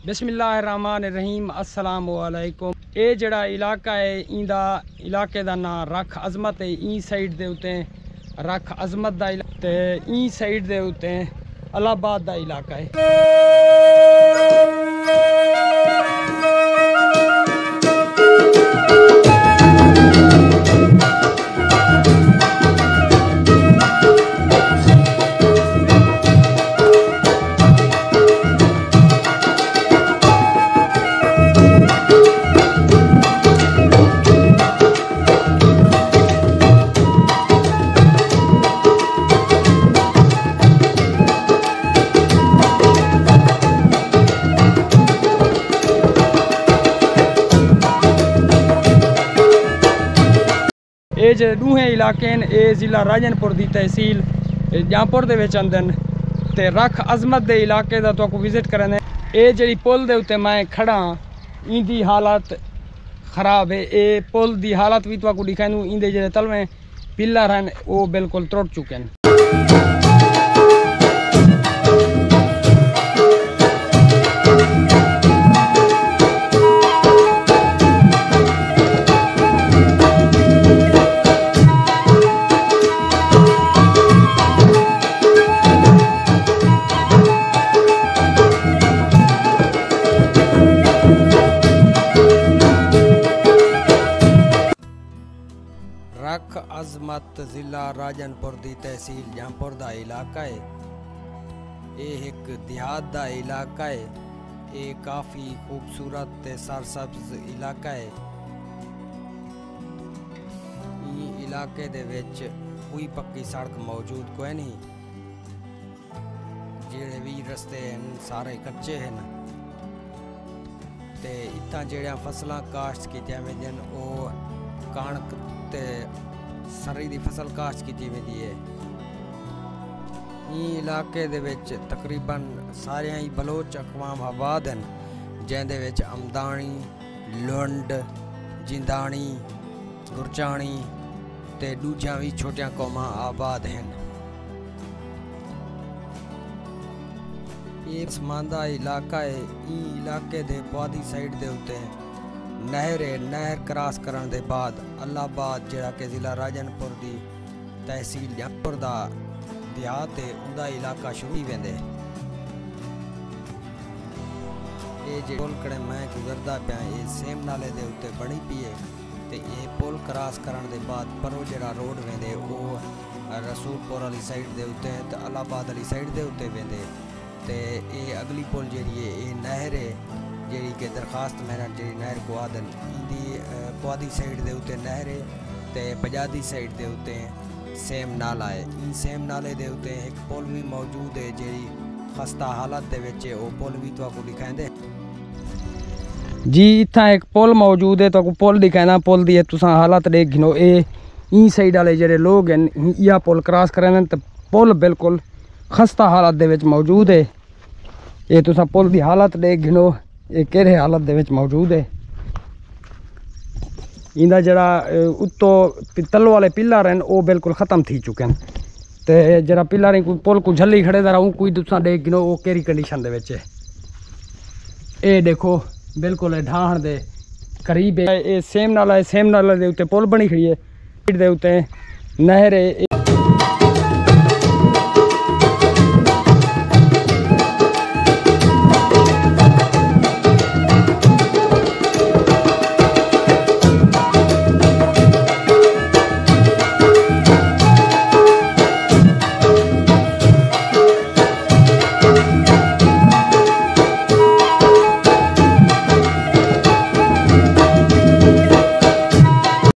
बिस्मिल्लाहिर्रहमानिर्रहीम अस्सलाम वालेकुम। ये जड़ा इलाका है इंदा इलाके का नाम रख अजमत है। ई साइड दे उते रख अजमत दा ते ई साइड दे उते अलाहाबाद दा इलाका है। ये जो दूहे इलाके हैं ये जिला राजनपुर की तहसील जामपुर दे विच आंदे न ते रख अजमत दे इलाके दा तो विजिट करने। ये जी पुल दे उत्ते मैं खड़ा इंदी हालत खराब है। ये पुल दी हालत भी तो दिखाऊँ। इंदे जो तलवे पिलर हैं वो बिल्कुल त्रुट चुके हैं। रख अजमत जिला राजनपुर की तहसील जामपुर का इलाका है। ये एक देहात का इलाका है। ये काफ़ी खूबसूरत ते सरसब्ज इलाका है। इस इलाके दे विच कोई पक्की सड़क मौजूद कोई नहीं। जेड़े भी रस्ते हैं सारे कच्चे हैं ते इत्थां जेड़ियां फसलां काश्त कीतियां वेंदियां वो कणक ते सरी दी फसल काश्त की वेंदी है। इस इलाके दे विच तकरीबन सारे ही बलोच अकवाम आबाद हैं जिंदे विच अमदानी, लुंड, जिंदानी, गुरचानी ते दूजियां भी छोटियां कौमां आबाद हैं। ये समांदा इलाका है। इस इलाके दे पुआधी साइड दे उत्ते नहर क्रॉस करने के बाद अलाहाबाद जिहड़ा कि जिला राजनपुर की तहसील जामपुर का देहात है उनका इलाका शुरू ही वेंदे। ये जो पुल कड़े मैं गुजरदा पाया ये सेम नाले के उत्ते बनी पई है ते ये पुल क्रॉस करने के बाद परो जिहड़ा रोड वेंदे वो रसूलपुर वाली साइड के उत्ते ते अलाहाबाद वाली साइड के उत्ते वेंदे ते ये अगली पुल जिहड़ी है ये नहर है जी कि दरखास्त मेहनत जी नहर को आदन इंदी पुआधी साइड के उत्ते नहर है ते पजादी साइड के उत्ते सेम नाला है। इन सेम नाले के उत्ते एक पुल भी मौजूद है जी खस्ता हालत दे विच वो पुल भी तो दिखाते जी। इतना एक पुल मौजूद है तो पुल दिखाना। पुल की तुसा हालत देख गिनो। ये ई साइड वाले जेडे लोग हैं यह पुल क्रॉस करें तो पुल बिल्कुल खस्ता हालत दे विच मौजूद है। ये तुसा पुल की हालत देख गिनो ये केरे हालत दे विच मौजूद है। इंदा जरा उत्तों तल वाले पिलर हैं वो बिल्कुल ख़त्म थी चुके हैं ते जरा पिलर कोई पुल को झल्ली खड़े दा रहूँ कोई तुसा देख गिनो वो केरी कंडीशन दे विच है। ये देखो बिल्कुल ढाहण दे करीब है। ये सेम नाला दे उत्ते पुल बनी खड़ी है। दे उत्ते नहर है।